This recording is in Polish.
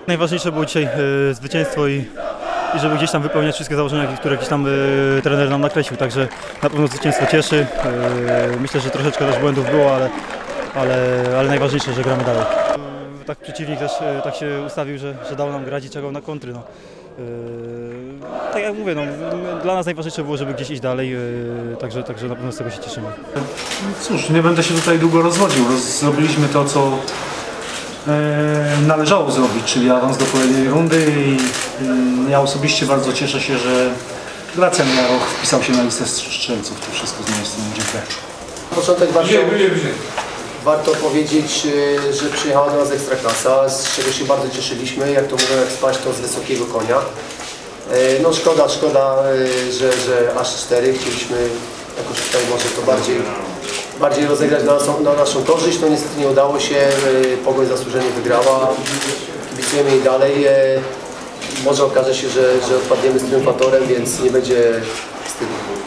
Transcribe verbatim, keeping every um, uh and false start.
Najważniejsze było dzisiaj y, zwycięstwo i, i żeby gdzieś tam wypełniać wszystkie założenia, które gdzieś tam y, trener nam nakreślił, także na pewno zwycięstwo cieszy. Y, myślę, że troszeczkę też błędów było, ale, ale, ale najważniejsze, że gramy dalej. Y, tak przeciwnik też y, tak się ustawił, że, że dał nam grać i czekał na kontry. No. Yy, tak jak mówię, no, dla nas najważniejsze było, żeby gdzieś iść dalej, yy, także, także na pewno z tego się cieszymy. Cóż, nie będę się tutaj długo rozwodził. Roz, zrobiliśmy to, co e, należało zrobić, czyli awans do kolejnej rundy i e, ja osobiście bardzo cieszę się, że Gracjan Jaroch wpisał się na listę strzelców. To wszystko z mojej strony. Dziękuję. Na początek warto, warto powiedzieć, że przyjechała do nas Ekstraklasa, z czego się bardzo cieszyliśmy. Jak to mówią, jak spać, to z wysokiego konia. No szkoda, szkoda, że, że aż cztery. Chcieliśmy jakoś tutaj może to bardziej, bardziej rozegrać na naszą, na naszą korzyść. No niestety nie udało się. Pogoń zasłużenie wygrała. Kibicujemy jej dalej. Może okaże się, że, że odpadniemy z triumfatorem, więc nie będzie wstydu.